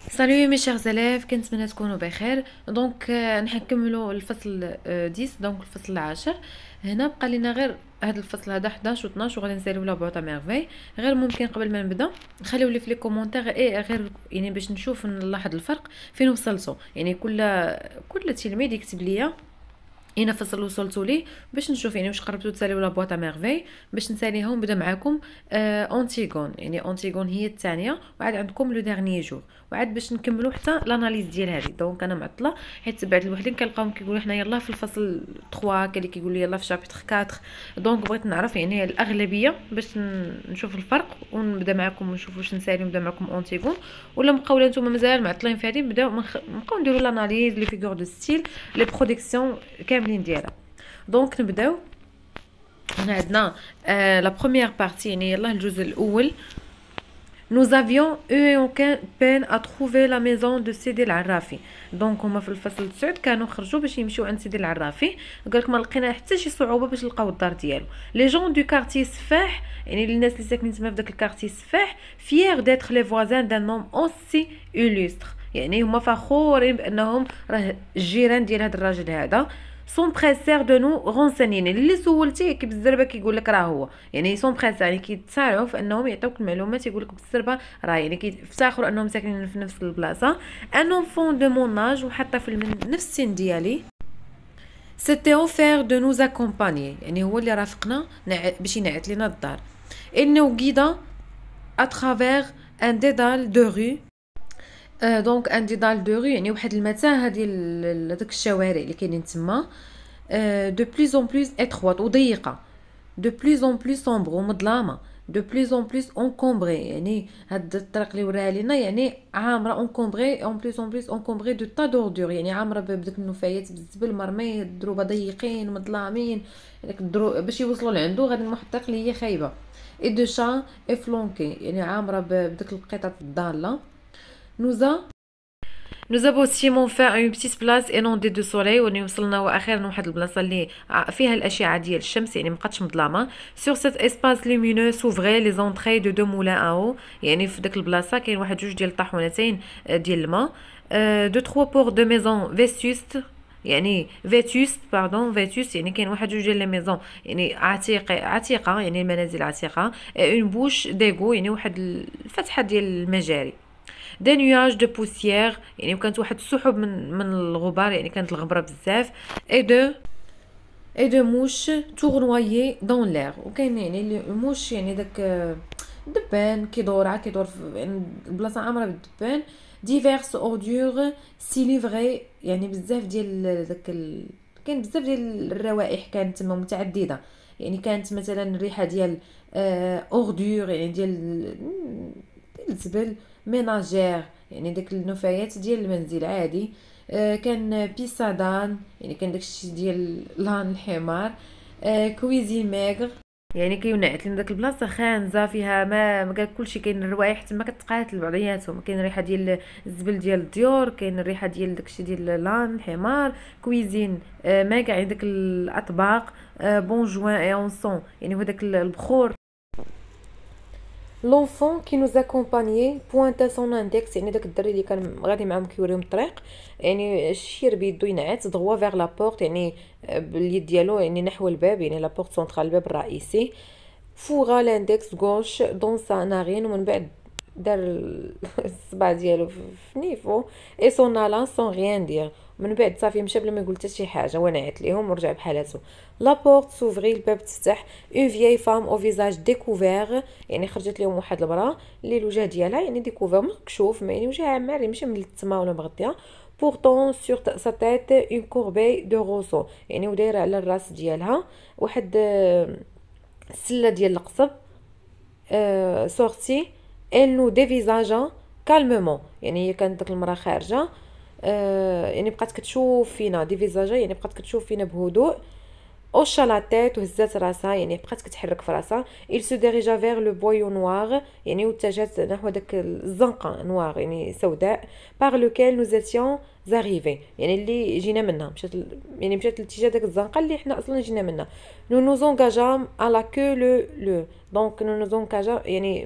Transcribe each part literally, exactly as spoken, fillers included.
سالوي مي شيرز élèves، كنتمنى تكونوا بخير. دونك آه، نكملوا الفصل آه، عشرة، دونك الفصل العاشر. هنا بقى لنا غير هذا الفصل هذا حداش و اثناش، وغادي نساليو لا بوطا ميرفي. غير ممكن قبل ما نبدا نخليو لي في لي كومونتير اي غير يعني باش نشوف نلاحظ الفرق فين وصلتوا. يعني كل كل تلميذ يكتب ليا اين فصل وصلتوا ليه باش نشوف يعني واش قربتوا تساليو لا بواط ميرفي. باش نساليها ونبدا معاكم آه اونتيغون. يعني اونتيغون هي الثانيه، وعاد عندكم لو ديرنيي جور، وعاد باش نكملوا حتى لاناليز ديال هذه. دونك انا معطله حيت تبعت الوحدين كنلقاهم كيقولوا حنا يلاه في الفصل ثلاثة، كاين اللي كيقول لي يلاه في شابتر أربعة. دونك بغيت نعرف يعني الاغلبيه باش نشوف الفرق ونبدا معاكم ونشوف واش نسالي نبدا معاكم اونتيغون، ولا مبقاو نتوما مازال معطلين في هذه نبداو نبقاو نديروا لاناليز لي فيغور دو ستيل لي برودكسيون كاملين ديالها. دونك نبداو. هنا عندنا آه لا بروميير بارتي، يعني يلاه الجزء الاول. Nous avions eu aucun peine à trouver la maison de سيدي العرافي. دونك هما في الفصل تسعة كانوا خرجوا باش يمشيو عند سيدي العرافي، قالك ما لقينا حتى شي صعوبه باش نلقاو الدار ديالو. لي جون دو كارتي سفاح، يعني الناس اللي ساكنين تما في داك الكارتي سفاح، فيير ديتر لي فوازان دان نوم اوسي إلوستر، يعني هما فخورين بانهم راه الجيران ديال هذا الراجل هذا. سون بريسير دو نو رونسينين، اللي سولتيه كي بالزربه كيقول لك راه هو، يعني سون بريسير يعني كيتسارعوا في انهم يعطيوك المعلومات، يقول لك بالزربه راه يعني كيفتخروا انهم ساكنين في نفس البلاصه. ان اونفون دو مون اج، وحتى في نفس السن ديالي. سيتي اوفير دو نوز اكومباني، يعني هو اللي رافقنا باش ينعت لينا الدار. انه غيدا اترافير ان ديدال دو رue. آه دونك ان ديدال دو رue يعني واحد المتاهه ديال داك الشوارع اللي كاينين تما، دو بلوز اون بلوز اتروات وضيقه، دو بلوز اون بلوز سومبر ومظلامه، دو بلوز اون بلوز اونكومبري، يعني هاد الطريق اللي وراها لينا يعني عامره اونكومبري اون بلوز اون بلوز اونكومبري دو تا دوردور، يعني عامره بداك النفايات بالزبل مرمي، الدروبه ضيقين مظلامين، داك الدرو باش يوصلوا لعندو غادي واحد الطريق اللي هي خايبه. اي دو شا افلونكي، يعني عامره بداك القطط الضاله. نوزا Nous avons aussi fait une petite place inondée de soleil، وني وصلنا واخيرا لواحد البلاصه اللي فيها الاشعه ديال الشمس، يعني مابقاتش مظلامه. sur cet espace lumineux s'ouvraient les entrées de deux moulins à eau، يعني في داك البلاصه كاين واحد جوج ديال الطاحونتين ديال الماء. دو trois portes de maison vétustes، يعني فيتوست باردون فيتوست يعني كاين واحد جوج ديال لي ميزون يعني عتيقه عتيقه، يعني المنازل عتيقه. اون بوش ديغو، يعني واحد الفتحه ديال المجاري. دي نياج دو بوسيير، يعني وكانت واحد السحب من من الغبار، يعني كانت الغبره بزاف. اي دو اي دو موش تورنوايي دون لير، وكاين يعني الموش يعني داك الدبان كيدور عا كيدور يعني البلاصه عامره بالدبان. ديفيرس اوردور سي ليفري، يعني بزاف ديال داك ال... كاين بزاف ديال الروائح كانت تما متعدده، يعني كانت مثلا الريحه ديال اوردور يعني ديال الزبل، ميناجير يعني داك النفايات ديال المنزل عادي. آه كان بيسادان، يعني كان داكشي ديال لان الحمار. آه كويزين ميغر، يعني كيونعت لنا داك البلاصه خانزه فيها ما ما قال كلشي، كاين الروايح تما كتقاتل بعضياتهم، كاين الريحه ديال الزبل ديال الديور، كاين الريحه ديال داكشي ديال لان الحمار. كويزين آه ميغر يعني داك الاطباق. آه بون جوان اي اونسون، يعني هو داك البخور. لونفون كي نوز اكومبانيي بوانتا سون اندكس، يعني داك الدري اللي كان غادي معاهم كيوريهم الطريق، يعني الشير بيدو ينعت دغوا فيغ لا بورت، يعني باليد ديالو يعني نحو الباب، يعني لا بورت سونطرال الباب الرئيسي. فوغا لاندكس غوش دون سا نارين، ومن بعد دار الصبع ديالو في نيفو. اي سون الا سون غيان دير، من بعد صافي مشى بلا ما يقول حتى شي حاجه، ونعت ليهم ورجع بحالاتو. لا بورت سوفري، الباب تفتح. اون فيي فام او فيزاج ديكوفير، يعني خرجت لهم واحد المراه اللي الوجه ديالها يعني ديكوفير مكشوف، يعني وجهها ماري ماشي ملتمه ولا مغطيه. بورتون سور سا تيت اون كوربي دو روسو، يعني ودايره على الراس ديالها واحد السله ديال القصب. أه سورتي elle nous dévisageا calmement، يعني هي كانت داك المراه خارجه أه يعني بقات كتشوف فينا. ديفيزاجا يعني بقات كتشوف فينا بهدوء. اوشا لا تيت، وهزات راسها يعني بقات كتحرك في راسها. il se dirigea vers le boyau noir، يعني واتجهت نحو داك الزنقه نوار يعني سوداء. par lequel nous étions arrivés، يعني اللي جينا منها، مشات يعني مشات لاتجاه داك الزنقه اللي حنا اصلا جينا منها. nous nous engageâmes à la queue le le دونك nous nous engageâmes يعني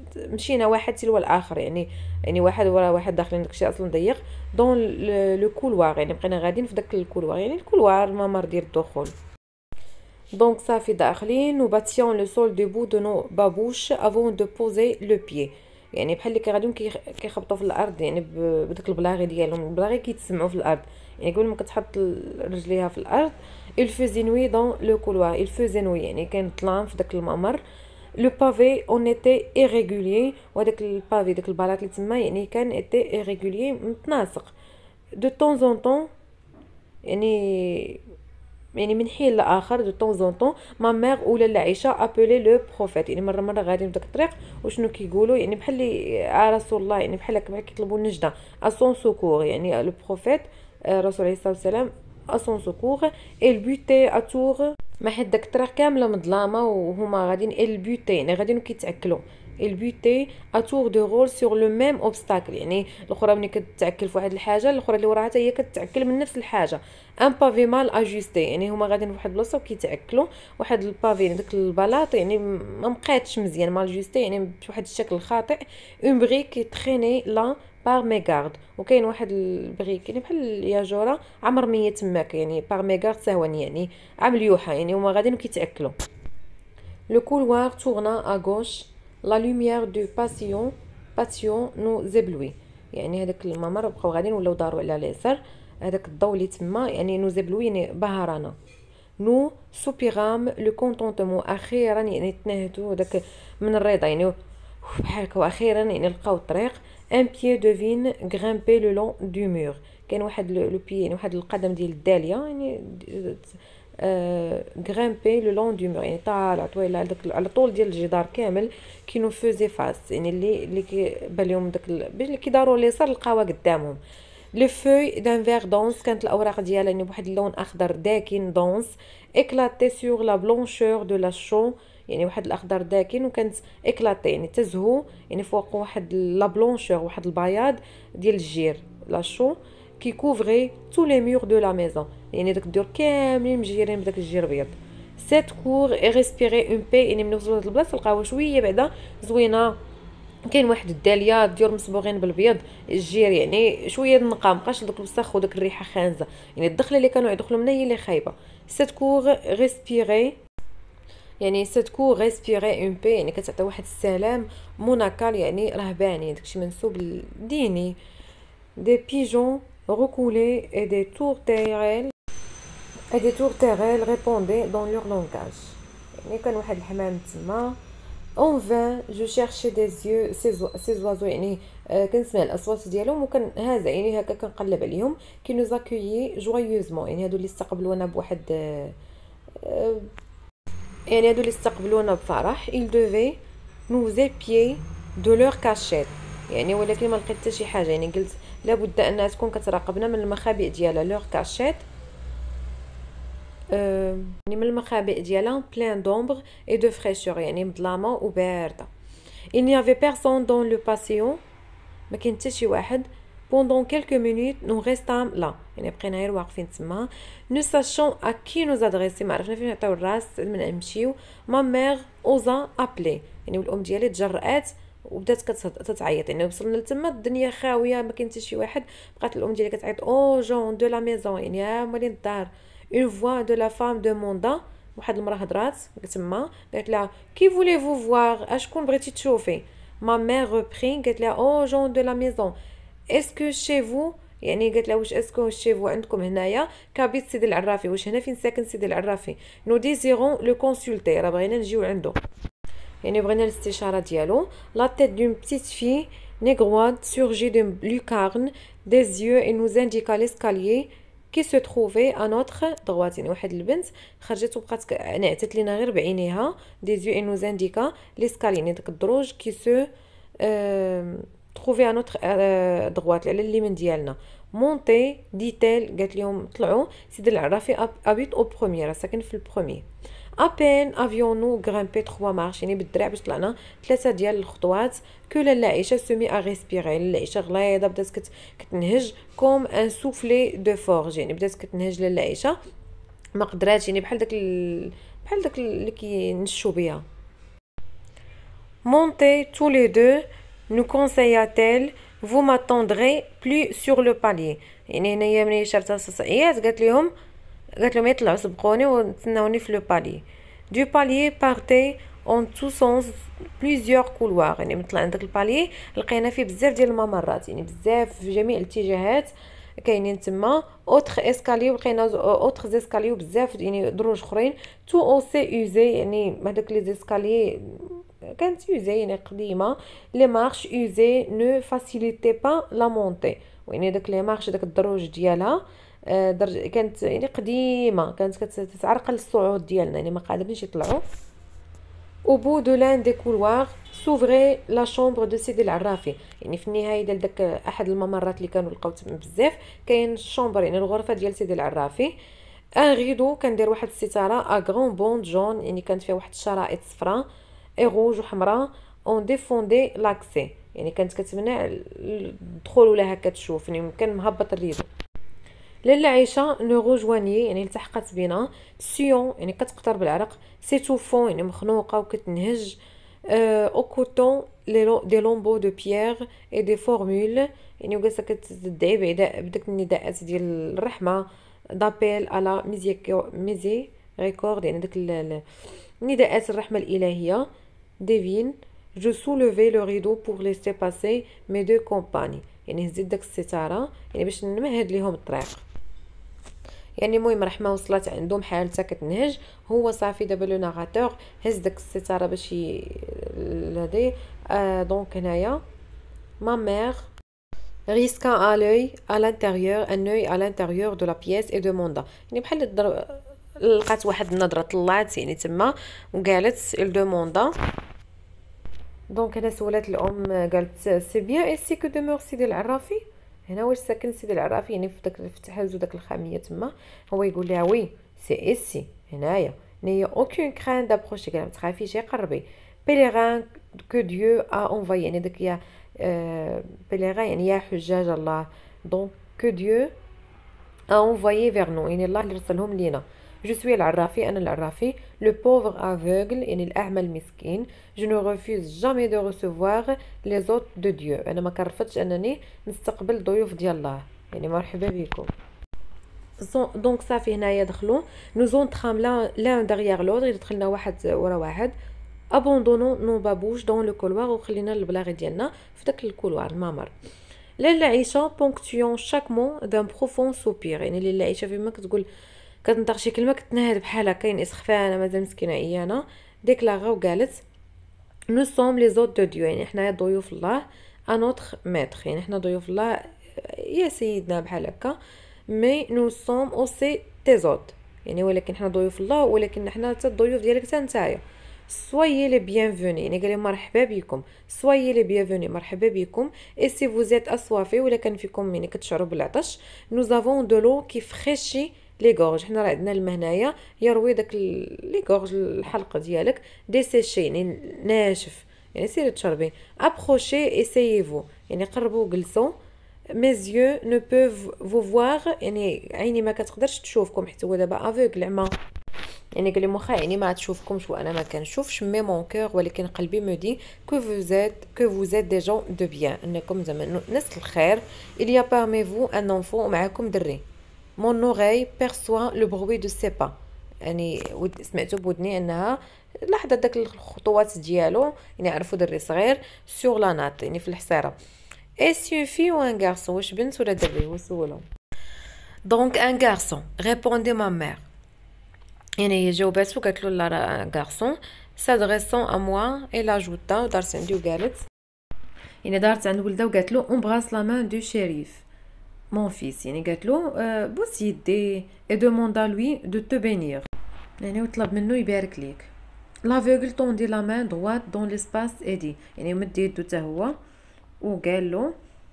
مشينا واحد تلو الاخر، يعني يعني واحد ورا واحد داخلين داكشي اصلا ضيق دون لو كولوار، يعني بقينا غاديين في داك الكولوار، يعني الكولوار الممر ديال الدخول. دونك صافي داخلين و باتيون لو سول ديبو دو نو بابوش افون دو بوزي لو بيي، يعني بحال اللي كيغاديو كيخبطوا في الارض، يعني بداك البلاغي ديالهم، البلاغي كيتسمعوا في الارض، يعني قبل ما كتحط رجليها في الارض. il faisait nuit dans le couloir il faisait nuit يعني كان ظلام في داك الممر. لو بافي اون ايتي irrégulier، وداك البافي داك البلاط اللي تما يعني كان ايتي irrégulier متناسق. دو طون زون طون يعني يعني من حين لاخر دو طون زون طون ما مير ولا العائشه ابولي لو بروفيت، يعني مره مره غاديين في داك الطريق وشنو كيقولوا، يعني بحال اللي رسول الله، يعني بحال هكا كيطلبوا النجده اسون سوكور، يعني لو بروفيت رسول عليه الصلاه والسلام اسون سوكور. البوتي اتور ما حيت داك الطريق كامله مظلامه وهما غاديين البوتي يعني غاديين كيتعكلوا البوتي اتور دو رول سور لو ميم اوبستاكل، يعني الاخرى ملي كتعكل في واحد الحاجه الاخرى اللي وراها حتى هي كتعكل من نفس الحاجه. ان بافي مال اجوستي يعني هما غاديين فواحد البلاصه وكيتعكلوا واحد البافي، يعني داك البلاط يعني ما مبقاتش مزيان مال اجوستي، يعني بواحد الشكل خاطئ. اون بريك تريني لا بار ميغارد، وكاين واحد البريك يعني بحال الياجوره عمر مية تماك، يعني بار ميغارد ثواني يعني عمليوحه، يعني هما غاديين كيتعكلوا. لو كولوار تورنا ا غوش لا لوميير دو باسيون باسيون نو زيبلوي، يعني هذاك الممر بقاو غاديين ولاو داروا على اليسار، هذاك الضوء اللي تما يعني نو زيبلوي يعني بهرانا. نو سوبيرام لو كونتونتمون اخيرا يعني تنهدوا داك من الرضا، يعني بحال هكا واخيرا يعني لقاو الطريق. ان بيي دوفين غرامبي لو لون دو مور، كاين واحد لو بيي يعني واحد القدم ديال الداليه يعني غرامبي لو لون دو مور، يعني طالع طويله على داك على طول ديال الجدار كامل كي نو فوزي فاس، يعني اللي اللي كيبان لهم داك اللي كيداروا اليسار لقاوها قدامهم. لي فوي دان فيغ دونس، كانت الاوراق ديالها يعني بواحد اللون اخضر داكن دونس. اكلاتي سور لا بلونشور دو لا شون، يعني واحد الاخضر داكن وكانت اكلاتي يعني تزهو، يعني فوق واحد لا بلونشور واحد البياض ديال الجير لا شون كي كوفري تو لي مور دو لا ميزون، يعني داك الدور كاملين مجيرين بداك الجير بيض. سيت كور اي ريسبيري اون بي، يعني ملي وصلوا لهاد البلاصه لقاوها شويه بعدا زوينه، كاين واحد الداليه ديور مصبوغين بالبيض الجير، يعني شويه النقا مابقاش داك الوسخ وداك الريحه خانزه، يعني الدخله اللي كانوا يدخلوا منها هي اللي خايبه. سيت كور ريسبيري يعني سيت كور ريسبيري اون بي، يعني كتعطي واحد السلام منكر يعني رهباني، داكشي منسوب ديني. دي بيجون recoulés et des tourterelles et des tourterelles répondaient dans leur langage، يعني كان واحد الحمام تما. en vain je cherchais des yeux ces oiseaux، يعني كنسمع الاصوات ديالهم وكان هذا يعني هكا كنقلب عليهم. كي nous accueillir joyeusement، يعني هادو اللي استقبلونا بواحد يعني هادو اللي استقبلونا بفرح. il devait nous épier de leur cachette، يعني ولكن ما لقيت حتى شي حاجه، يعني قلت لابد انها تكون كتراقبنا من المخابئ ديالها. لور كاشيت أه يعني من المخابئ ديالها بلان دومبر اي دو فريشور، يعني مظلامه وبارده. il n'y avait personne dans le patio، ما كاين حتى شي واحد. pendant quelques minutes nous restâmes là، يعني بقينا غير واقفين تما. nous sachons à qui nous adresser، ما عرفنا فين نعطيو الراس من نمشيو. ما مير اوزا ابلي، يعني الام ديالي تجرأت وبدات كتعيط، يعني وصلنا لتما الدنيا خاويه ما كاين حتى شي واحد، بقات الام ديالي كتعيط او جون دو لا ميزون، يعني يا مالين الدار. اون فوا دو لا فام دوموندا، واحد المراه هضرات تما قالت لها كي فولي فو فوار، اشكون بغيتي تشوفي. ما مير ريبري قالت لها او جون دو لا ميزون اسكو شي فو، يعني قالت لها واش اسكو شي فو عندكم هنايا كابيت سيدي العرافي، واش هنا فين ساكن سيدي العرافي. نو ديزيرون لو كونسلتي، راه بغينا نجيو عنده، يعني بغينا الاستشاره ديالو. لا تيت دون بتيت في نيغرواد سورجي دو لوكارن des yeux et nous indiqua l'escalier qui se trouvait à notre droite، يعني واحد البنت خرجت وبقات نعتت لينا غير بعينيها. des yeux et nous indiqua l'escalier، يعني داك الدروج كي سو trouvait à notre droite على اليمين ديالنا. مونتي ديتيل قالت لهم طلعوا سيدي العرافي ابيت او بروميير، ساكن في البروميير. ابين افيونو غرامبي trois marches، يعني بالدراع باش طلعنا ثلاثه ديال الخطوات. كو لالا عيشه سومي ا ريسبيري، لالا عيشه غليظه بدات كت... كتنهج كوم ان سوفلي دو فورج، يعني بدات كتنهج لالا عيشه ما قدراتش، يعني بحال داك ال... بحال داك اللي كينشوا بها. Montez tous les deux, nous conseilla-t-elle. Vous m'attendrez plus sur le palier. يعني هنايا ملي شافت الصعيات قالت لهم قالت لهم يطلعوا سبقوني ونتسناوني في لو بالي. Du palier partait en tous sens plusieurs couloirs. يعني مطلع عندك البالي لقينا فيه بزاف ديال الممرات، يعني بزاف في جميع الاتجاهات كاينين تما. اوتر اسكالي ولقينا اوتر اسكالي وبزاف يعني دروج اخرين. تو او سي يوزي يعني هذوك لي اسكالي كانت يوزي يعني قديمه. لي مارش يوزي نو فاسيليتي با لا مونتي، يعني داك لي مارش داك الدروج ديالها درج كانت يعني قديمه، كانت كتعرقل الصعود ديالنا، يعني ما قادرينش يطلعوا. Au bout de l'un des couloirs s'ouvrait la chambre de سيدي العرافي. يعني في النهايه ديال داك احد الممرات اللي كانوا لقاو تما بزاف كاين الشومبر يعني الغرفه ديال سيدي العرافي. ان ريدو كندير واحد الستاره ا غران بوند جون، يعني كانت فيها واحد الشرائط صفراء اي روج وحمراء. اون ديفوندي لاكسي، يعني كانت كتمنع الدخول ولا هكا تشوف، يعني كان مهبط الريدو. لاله عيشه نو روجواني يعني التحقت بنا. سيون يعني كتقطر بالعرق. سيتوفون يعني مخنوقه وكتنهج. او كوتون لي دي لومبو دو بيير اي دي فورمول، يعني وجالسه كتدعي بعدا بداك النداءات ديال الرحمه. دابيل على ميزي ريكورد يعني داك النداءات الرحمه الالهيه. ديفين جو سولوفي لو ريدو بور ليسي باسي مي دو كومباني، يعني هزيت داك الستاره يعني باش نمهد ليهم الطريق. يعني المهم رحمه وصلت عندهم حالتها كتنهج، هو صافي دابا لو ناراتور هز داك الستاره باش هادي. آه دونك هنايا ما مير risqua à l'œil à l'intérieur un œil à l'intérieur de la pièce et demanda، يعني بحال الضرب لقات واحد النظره طلعت يعني تما وقالت il demanda. دونك هنا سولات الام قالت سي بيان ايسي كو دومور سيدي العرافي، هنا واش ساكن سيدي العرافي يعني في داك في تحازو داك الخاميه تما. هو يقول لها وي سي ايسي هنايا. نيا اوكين كران دابروشي قال ما تخافيش قربي. بيليغان كو ديو ا انفاي يعني داك يا بيليغان يعني يا حجاج الله. دونك كو ديو ا انفايي فيغ نو يعني الله اللي رسلهم لينا. Je suis العرافي أنا العرافي. Le pauvre aveugle يعني الأعمى المسكين. Je ne refuse jamais de recevoir les hôtes de Dieu، أنا ما كرفتش أنني نستقبل ضيوف ديال الله، يعني مرحبا بكم. دونك صافي هنايا دخلوا nous entrâmes l'un derrière l'autre، دخلنا واحد ورا واحد. abandonnons nos babouches dans le couloir، وخلينا البلاغي ديالنا في داك الكولوار الممر. لاله عيشه ponctuant chaque mot d'un profond soupir، يعني لاله عيشه فيما كتقول كتنطق شي كلمه كتنهد بحال هكا يعني اسخفانه مازال مسكينه عيانه. ديكلاغا وقالت نو سوم لي زوت دو ديو، يعني حنايا ضيوف الله. انوتر ميتر يعني حنا ضيوف الله يا سيدنا بحال هكا. مي نو سوم اوسي تي زوت، يعني ولكن حنا ضيوف الله ولكن حنا حتى الضيوف ديالك حتى نتايا. سويي لي بيانفوني يعني قال لهم مرحبا بكم. سويي لي بيانفوني مرحبا بكم. اي سي فوزيت اسوافي ولا كان فيكم يعني كتشعروا بالعطش. نو زافون دو لو كي فريشي لي غورج، حنا راه عندنا الماء هنايا يروي داك لي غورج الحلق ديالك. دي سيشي يعني ناشف يعني سيري تشربي. ابروشي اسييفو يعني قربوا جلسوا. ميز يو نو بوف فو فوار يعني عيني ما كتقدرش تشوفكم حتى هو دابا افوغل عمى، يعني قال لي مخا يعني ما تشوفكمش وانا ما كنشوفش. مي مون كور ولكن قلبي مودي كو فوزيت كو فوزيت دي جون دو بيان، انكم زعما ناس الخير. il y a parmi vous un enfant ومعكم دري. mon oreille perçoit le bruit de ses pas، يعني سمعتو بودني انها لاحظت داك الخطوات ديالو يعني عرفوا دري صغير. sur la natte يعني في الحصيره. est-ce une fille ou un garçon، واش بنت ولا دري، هو سولهم. donc un garçon répondait ma mère، يعني هي جاوباتو قالت له لا راه ان غارسون. s'adressant à moi elle ajouta دارت عندي وقالت يعني دارت عند ولدها وقالت له امبراس لا مان دو شريف مون فيس، يعني قالت له بوس يدي اي دوموندا لوي دو تو بينير، يعني وطلب منه يبارك ليك. لافوغل طوندي لا مان droite دون ليسباس ايدي، يعني مد يدو حتى هو وقال له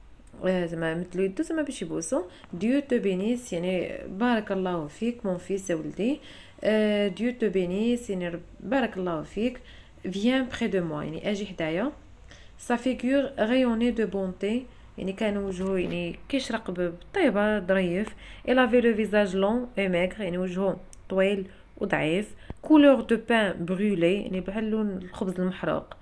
زعما مثلو يدو زعما باش يبوسو. ديو تو بينيس يعني بارك الله فيك مون فيس ولدي. ديو تو بينيس يعني بارك الله فيك. فيان بري دو موا يعني اجي حدايا. سا فيغور ريوني دو بونتي يعني كان وجهه يعني كيشرق بالطيبه ظريف. il avait le visage long et maigre يعني وجهه طويل وضعيف. couleur de pain brûlé يعني بحال لون الخبز المحروق.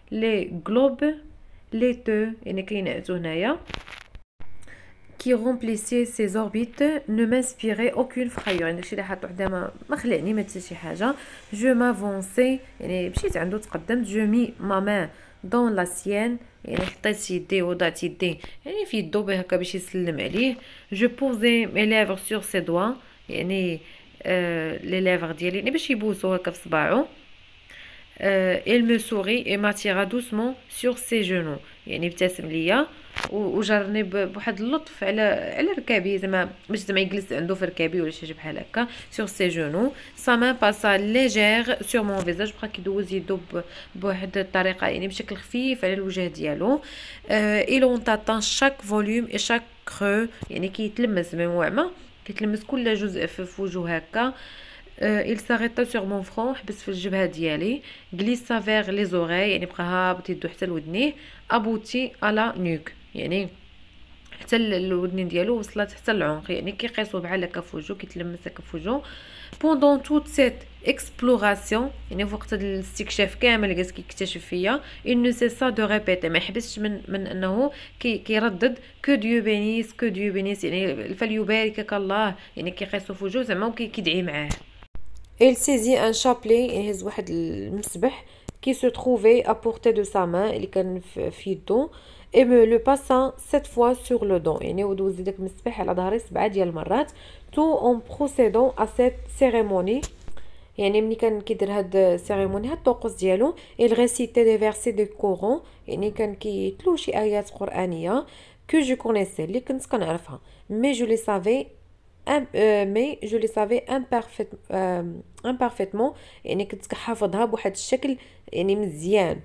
لي غلوب laiteux يعني كينعتو هنايا qui remplissait ses orbites ne m'inspirait aucune frayeur يعني داكشي اللي حاط وحده ما ما خلعني ما حتى شي حاجه. جو m'avançais يعني مشيت عنده تقدمت. جو مي ما main dans la sienne يعني حطيت يدي وضعت يدي يعني في يدو به هكا باش يسلم عليه. جو posais mes lèvres sur ses doigts يعني آه لي ليفر ديالي يعني باش يبوسو هكا في صباعو. Euh, il me sourit et m'attira doucement sur ses genoux يعني ابتسم ليا وجرني بواحد اللطف على على ركابي زعما باش زعما يجلس عنده في ركابي ولا شي بحال هكا. sur ses genoux sa main passa légère sur mon visage بقى كيدوز يدو بواحد الطريقه يعني بشكل خفيف على الوجه ديالو. euh, il en atteint chaque volume et chaque creux يعني كيتلمس بموعمه كيتلمس كل جزء في وجهه هكا. Euh, il s'arrêta sur mon front حبس في الجبهة ديالي. glissa vers les oreilles يعني بقى هابط يدو حتى لودنيه. abouti à la nuque يعني حتى الودنين ديالو وصلت حتى العنق يعني كيقيسو بحال هكا في وجهو كيتلمس هكا في وجهو. pendant toute cette exploration يعني في وقت هذا الاستكشاف كامل اللي جالس كيكتشف فيا il ne cessa de répéter ما حبسش من من انه كي كيردد que Dieu bénisse que Dieu bénisse يعني فليباركك الله يعني كيقيسو في وجهو زعما وكيدعي معاه. Il saisit un chapelet يهز واحد المسبح qui se trouvait à portée de sa main اللي كان في يدو et me le passa sept fois sur le dos يعني ودوز داك المسبح على ظهري سبعة ديال المرات. tout en procédant à cette cérémonie يعني ملي كان كيدير هاد السيريموني هاد الطقوس ديالو il récitait des versets de Coran يعني كان كيتلو شي ايات قرانيه que je connaissais اللي كنت كنعرفها mais je les savais Euh, mais je les savais imparfait, euh, imparfaitement يعني كنت كحافظها بواحد الشكل يعني مزيان.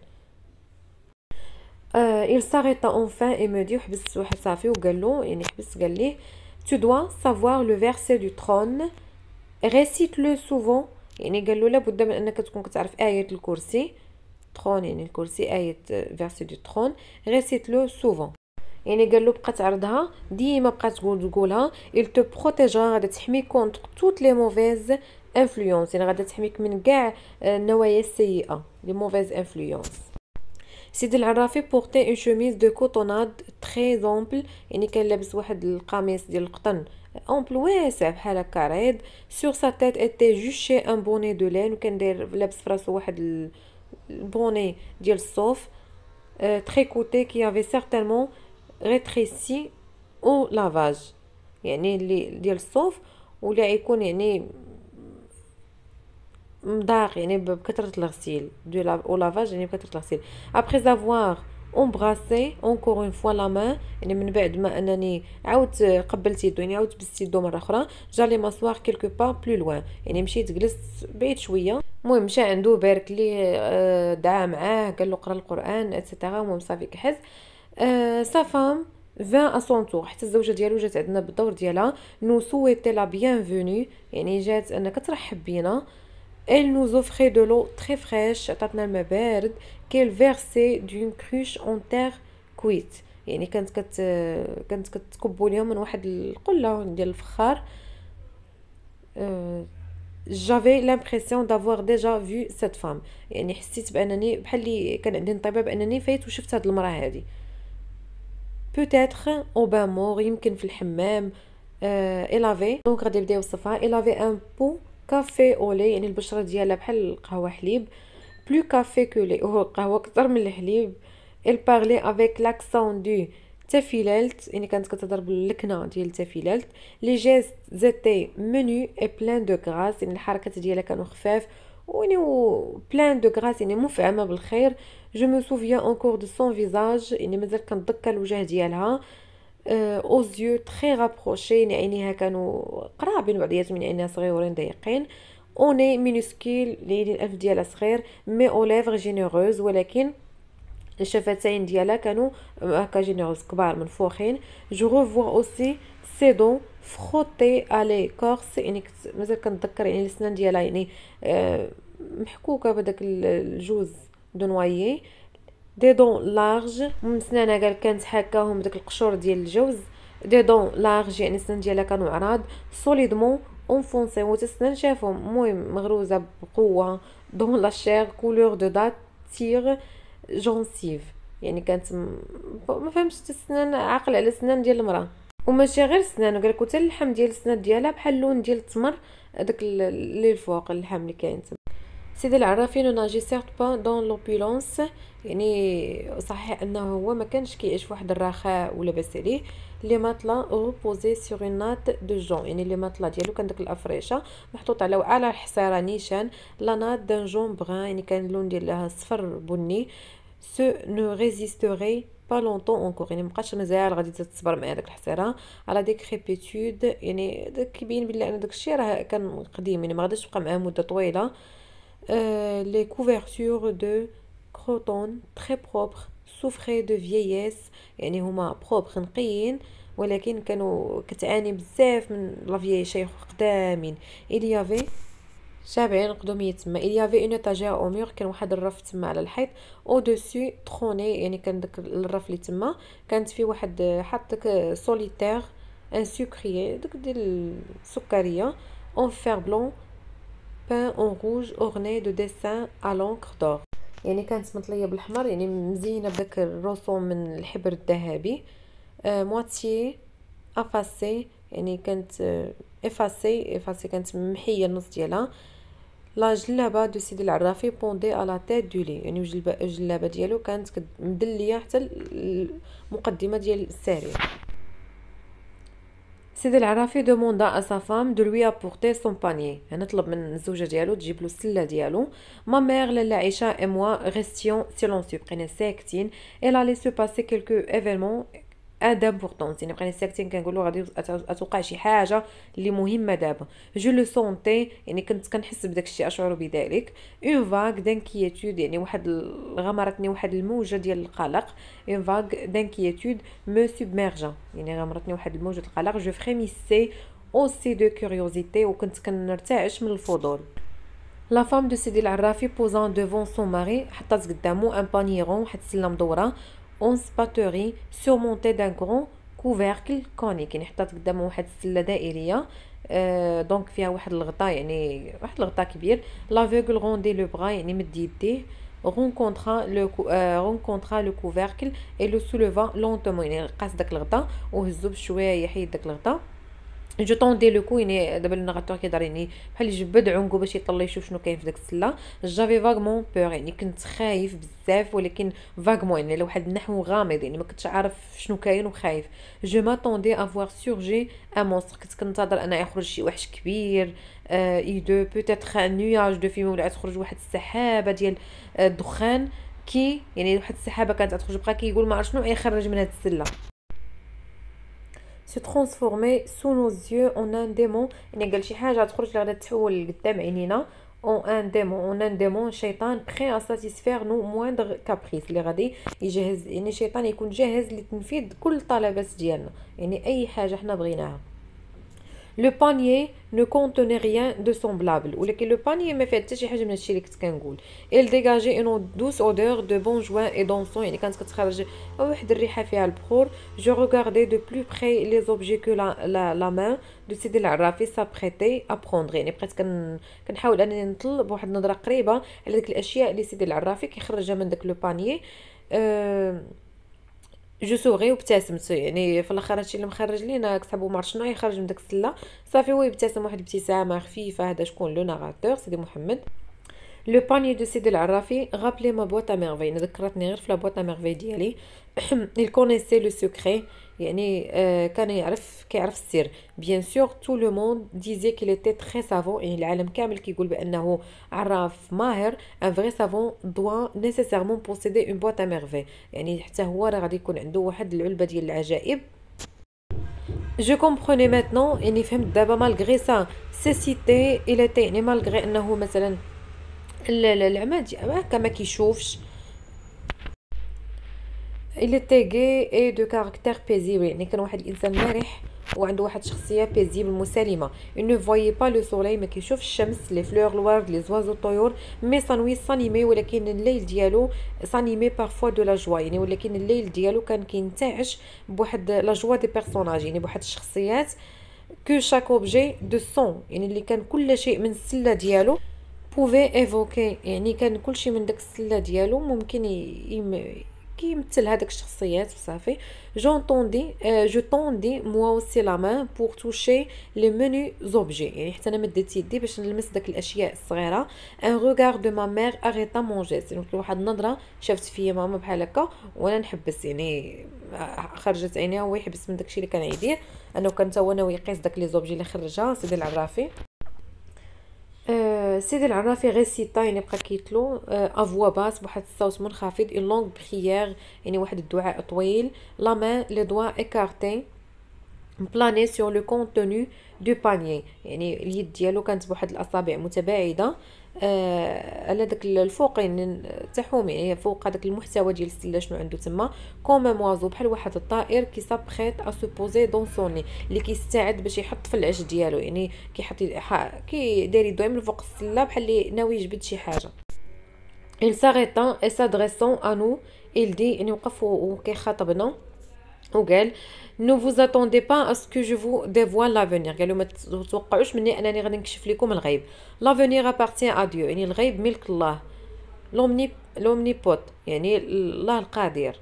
euh, il s'arrêta enfin et me dit حبس واحد صافي وقال له يعني حبس قال ليه tu dois savoir le verset du trône récite-le souvent يعني قال له لابد من انك تكون كتعرف آية الكرسي. trône يعني الكرسي آية verset du trône récite-le souvent يعني قال له بقى تعرضها ديما بقى تقول تقولها. il te protégera غادا تحميك contre toutes les mauvaises influences يعني غادا تحميك من كاع النوايا السيئه les mauvaises influences. سيدي العرافي portait une chemise de cotonnade très ample يعني كان لابس واحد القميص ديال القطن امبل واسع بحال هكا عريض. sur sa tête était juché un bonnet de laine وكان داير لابس فراسو واحد البوني ديال الصوف tricoté qui avait certainement rétréci au lavage يعني اللي ديال الصوف ولا يكون يعني مضاق يعني بكثرة الغسيل دو او لافاج يعني بكثرة الغسيل. après avoir embrassé encore une fois la main يعني من بعد ما انني عاودت قبلت يدو يعني عاودت بست يدو مره اخرى. j'allais m'asseoir quelque part plus loin يعني مشيت جلست بعيد شويه. المهم مشى عنده بارك ليه دعا معاه قال له قرا القران اتسيتيرا. المهم صافي كحز. sa femme vint à son tour حتى الزوجه ديالو جات عندنا بالدور ديالها. nous souhaitait la bienvenue يعني جات انك ترحب بينا. elle nous offrait de l'eau très fraîche عطاتنا الماء بارد qu'elle versait d'une cruche en terre cuite يعني كانت كت كانت كتكبوا لهم من واحد القله ديال الفخار. j'avais l'impression d'avoir déjà vu cette femme يعني حسيت بانني بحال اللي كان عندي انطباع بانني فايت وشفت هاد المراه هذه. peut-être au bain mort يمكن في الحمام. euh, elle avait donc غادي نبداو وصفها. elle avait un pot café au lait يعني البشره ديالها بحال القهوه حليب plus café que lait هو القهوه اكثر من الحليب. elle parlait avec l'accent du تافيلالت يعني كانت كتهضر باللكنه ديال تافيلالت. les gestes étaient menus et pleins de grâce يعني الحركات ديالها كانوا خفاف ويعني plein de grâce يعني مفعمه بالخير. je me souviens encore de son visage يعني مازال كنتذكر الوجه ديالها. euh, aux yeux très rapprochés يعني عينيها كانوا قرابين بعضياتهم من عينيها صغيورين ضيقين. on est minuscule يعني الانف ديالها صغير mais aux lèvres généreuses ولكن الشفتين ديالها كانوا هكا جينيروز كبار منفوخين. je revois aussi ses dents frottées à l'écorce يعني مازال كنتذكر يعني الاسنان ديالها يعني محكوكه بداك الجوز دو نوايي. دي دون لارج من سنانها قال كانت حاكاهم داك القشور ديال الجوز. دي دون لارج يعني السنان ديالها كانوا عراض. سوليدمون اونفونسي وتسنان شافهم المهم مغروزه بقوه. دون لا شير كولور دو دات تير جونسيف، يعني كانت ما فهمتش السنان عاقل على السنان ديال المراه، وماشي غير السنان، قال لك حتى اللحم ديال السنان ديالها بحال اللون ديال التمر، هذاك اللي الفوق اللحم اللي كاين تما. سيدي العرافي نو ناجي سيرت با دون لوبولونس، يعني صحيح انه هو ما كانش كيعيش فواحد الرخاء ولا باس عليه. لي ماتلا روبوزي سور اون نات دو جون، يعني لي ماتلا ديالو كان داك الافريشه محطوط على على الحصيره نيشان، لا نات دان جون بغان، يعني كان اللون ديالها صفر بني. سو نو ريزيستوري با لونطون اونكور، يعني مابقاش مازال غادي تصبر مع داك الحصيره على ديك ريبيتود، يعني داك كيبين بلي ان داك الشيء راه كان قديم، يعني ما غاديش تبقى معاه مده طويله. Euh, les couvertures de croton très propres souffraient de vieillesse، يعني هما propres نقيين ولكن كانوا كتعاني بزاف من لا فيي، شيخ قدامين. il y avait شابعين قدومية تما. il y avait une étagère au mur، كان واحد الرف تما على الحيط. au dessus trônait، يعني كان داك الرف اللي تما كانت فيه واحد حط داك solitaire un sucrier، داك ديال السكريه en fer blanc peint en rouge orné de dessins à l'encre d'or، يعني كانت مطليه بالحمر، يعني مزينه بداك الرسوم من الحبر الذهبي. مواتيي افاسي، يعني كانت افاسي افاسي كانت ممحيه النص ديالها. لا جلابه دو سيدي العرافي بوندي على تيت دو لي، يعني الجلابه ديالو كانت مدليه حتى المقدمه ديال السرير. سيدي العرافي دوموندا ا سا فام دو لوي ابورتي سون بانيي، هنا طلب من الزوجه ديالو تجيب له السله ديالو. ما مير لالا عيشه اي موا ريستيون سيلونسيو، بقينا ساكتين. الا لي سو باسي كلكو ايفينمون ا دامبورطونس، يعني بقينا ساكتين كنقولوا غادي اتوقع شي حاجه اللي مهمه دابا. جو لو سونتي، يعني كنت كنحس بداك الشيء، اشعر بذلك. اون فاغ دانكييتود، يعني واحد غمرتني واحد الموجه ديال القلق. اون فاغ دانكييتود مو سوبميرجا، يعني غمرتني واحد الموجه القلق. جو فريميسي اوسي دو كوريوزيتي، وكنت كنرتعش من الفضول. لا فام دو سيدي العرافي بوزان دوفون سون ماري، حطات قدامو ان بانيرون، واحد السله مدوره. اون سباتوري سورمونتي دان غران كوفيركل كونيك، يعني حطات قدامه واحد السله دائريه أه دونك فيها واحد الغطاء، يعني واحد الغطاء كبير. لافيغل روندي لو بغا، يعني مد يديه. rencontra le euh, rencontra le couvercle et le souleva lentement، يعني قاس داك الغطاء وهزو بشويه يحيد داك الغطاء. جو طوندي لو كو، يعني دابا النغاتور كيدار يعني بحال يجبد عنقو باش يطلع يشوف شنو كاين في داك السله. جافي فاغمون بور، يعني كنت خايف بزاف ولكن فاغمون يعني على واحد النحو غامض، يعني ما كنتش عارف شنو كاين وخايف. جو ماتوندي افوار سورجي ان مونستر، كنت كنتظر انا يخرج شي وحش كبير. اي دو بوتيتر ان نياج دو فيم، ولا تخرج واحد السحابه ديال الدخان كي، يعني واحد السحابه كانت تخرج، بقى كيقول ما عرف شنو يخرج من هاد السله. se transformer sous nos yeux en un démon، يعني قال شي حاجه تخرج اللي غادا تحول قدام عينينا. en un démon en un démon شيطان prêt à satisfaire nos moindres caprices، اللي غادي يجهز، يعني شيطان يكون جاهز لتنفيذ كل الطلبات ديالنا، يعني اي حاجه حنا بغيناها. لو بانيي نو كونتوني ريان دو سومبلابل، ولكن لو بانيي ما فيه حتى شي حاجه من هادشي اللي كنت كنقول. il dégageait une douce odeur de bon joint et d'encens، يعني كانت كتخرج واحد الريحه فيها البخور. جو regardais de plus près les objets que la la, la main de سيدي العرافي s'apprêtait à prendre، يعني بقيت كن كنحاول انني نطل بواحد النظره قريبه على ديك الاشياء اللي سيدي العرافي كيخرجها من داك لو بانيي. أه جو سوغي وابتسمت، يعني في الاخر هادشي اللي مخرج لينا كتحبوا ما عرفتش شنو يخرج من داك السله. صافي هو يبتسم واحد ابتسامه خفيفه. هذا شكون؟ لو ناراتور سيدي محمد. لو باني دو سيدي العرافي غابلي ما بواط ا ميرفي، ذكرتني غير في لا بواط ا ميرفي ديالي. il connaissait le secret، يعني آه كان يعرف كيعرف السر. بيان سور تو لو موند ديزي كيل ايتي تري سافون، يعني العالم كامل كيقول بانه عراف ماهر. ان فري سافون دوا نيسيسيرمون بوسيدي اون بواط ا ميرفي، يعني حتى هو راه غادي يكون عنده واحد العلبه ديال العجائب. جو كومبروني ماتنون، يعني فهمت دابا مالغري سا سيسيتي الى تي، يعني مالغري انه مثلا العمى هكا ما كيشوفش. il était gai et de caractère paisible، يعني كان واحد الانسان مرح وعنده واحد الشخصيه بيزيبل مسالمه. il ne voyait pas le soleil، ما كيشوفش الشمس. لي فلور الورد لي زوازو الطيور. مي سانوي سانيمي، ولكن الليل ديالو سانيمي بارفوا دو لا جوا، يعني ولكن الليل ديالو كان كينتعش بواحد لا جوا دي بيرسوناج، يعني بواحد الشخصيات. que chaque objet de son، يعني اللي كان كل شيء من السله ديالو pouvait évoquer يعني كان كلشي من داك السله ديالو ممكن يم... كيمثل هذاك الشخصيات وصافي. j'entendis euh, je tendis moi aussi la main pour toucher les menus objets يعني حتى انا مديت يدي باش نلمس داك الاشياء الصغيره. un regard de ma mère arrêta mon geste يعني واحد النظره شافت فيا ماما بحال هكا وانا نحبس يعني خرجت عينيها وهو يحبس من داكشي اللي كان يدير انه كان تا هو ناوي يقيس داك لي زوبجي اللي خرجها سيدي العرافي. أه سيدي العرافي ريسيتا يعني بقى كيتلو أه افوا باس بواحد الصوت منخفض اون لونغ بريير يعني واحد الدعاء طويل. لا مان لي دوا ايكارتي بلاني سور لو كونتوني دو بانيي يعني اليد ديالو كانت بواحد الاصابع متباعده آه على داك الفوقين تاعهم يعني فوق هذاك المحتوى ديال السله شنو عنده تما. كوم موازو بحال واحد الطائر كي سابريت ا سو بوزي دون سوني اللي كيستعد باش يحط في العش ديالو يعني كيحط كي داير يدوي من فوق السله بحال اللي ناوي يجبد شي حاجه. il s'arrêta et s'adressant à nous il dit يعني وقف وكيخاطبنا وقال ne vous attendez pas à ce que je vous dévoile l'avenir قالوا ما تتوقعوش مني انني غادي نكشف لكم الغيب. l'avenir appartient à Dieu يعني الغيب ملك الله. l'omni l'omnipotente يعني الله القادر.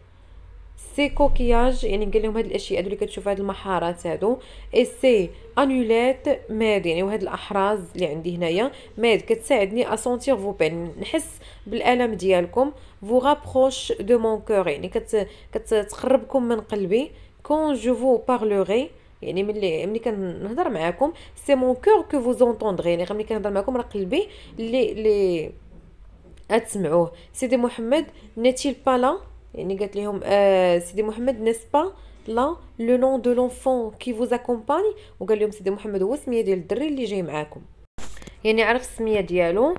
سي كوكياج يعني قال لهم هاد الاشياء هادو اللي كتشوف هاد المحارات هادو اي سي انولات ماد يعني وهاد الاحراز اللي عندي هنايا ماد كتساعدني اسونتير فو بين نحس بالالم ديالكم. فو رابروش دو مون كور يعني كت كتقربكم من قلبي. كون جو فو بارلوري يعني ملي ملي كنهضر معاكم سي مون كور كو فو زونطوندري يعني ملي كنهضر معاكم راه قلبي اللي اللي غتسمعوه. سيدي محمد نيتيل با لا يعني قالت لهم آه سيدي محمد نيس با لا لو نون دو لونفون كي فوز اكومباني وقال لهم سيدي محمد هو السميه ديال الدري اللي جاي معاكم يعني عرف السميه ديالو.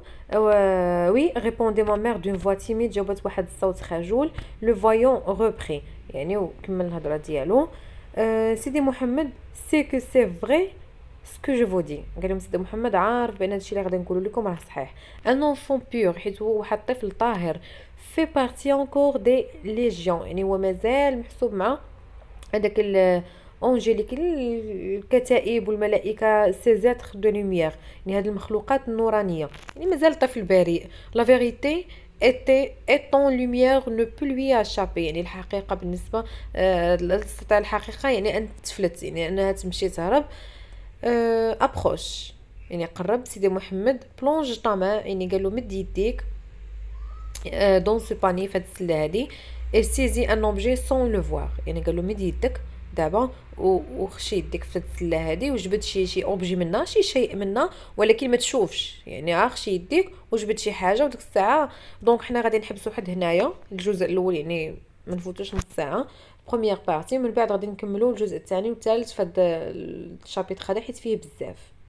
وي ريبوندي ما مير دون فوا تيميد جاوبت واحد الصوت خجول. لو فويون ريبري يعني وكمل الهضره ديالو. آه سيدي محمد سي كو سي فري سكو جو فو دي قال لهم سيدي محمد عارف بان هادشي اللي غادي نقول لكم راه صحيح. ان اونفون بيور حيت هو واحد الطفل طاهر في بارتي انكور دي ليجيون يعني هو مازال محسوب مع هذاك الانجيليك الكتائب والملائكه سيزاتر دو لوميير يعني هاد المخلوقات النورانيه يعني مازال طفل بريء. لا فيريتي était étant lumière ne peut lui échapper يعني الحقيقه بالنسبه لا تستطيع الحقيقه يعني ان تفلت يعني انها تمشي تهرب. ابروش يعني قرب سيدي محمد. بلونج طاما يعني قال له مد يديك دون سو باني فهاد السله هادي. اي سيزي ان اوبجي سون لو فوار يعني قال له مد يدك دابا وخشي يديك في السله هادي وجبد شي شي اوبجي منها شي شيء منها ولكن ما تشوفش يعني عاخشي يديك وجبد شي حاجه وديك الساعه. دونك حنا غادي نحبسوا حد هنايا الجزء الاول يعني ما نفوتوش نص ساعه بروميير بارتي من بعد غادي نكملوا الجزء الثاني والثالث في هذا الشابيتر هذا حيت فيه بزاف.